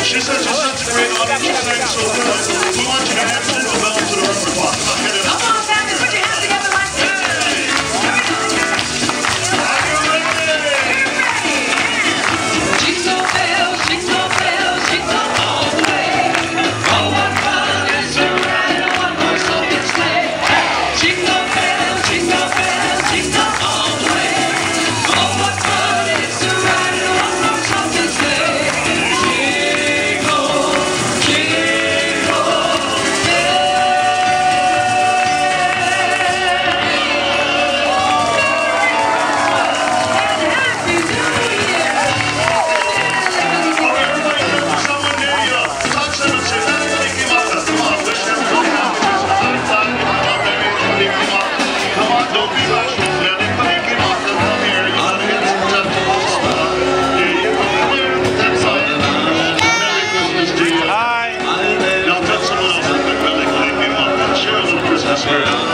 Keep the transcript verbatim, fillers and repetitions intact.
She says she's such a great audience. She sang so good. We want you to have Jingle Bells to the repertoire. Come on, get it up. Come on, family, put your hands together like this. Are you ready? Jingle bells, jingle bells, jingle all the way. Oh, what fun it is to ride in a one-horse open sleigh. Jingle bells, jingle bells, jingle all the way. Oh, what fun it is to ride in a one-horse open sleigh. Jingle, jingle Christmas.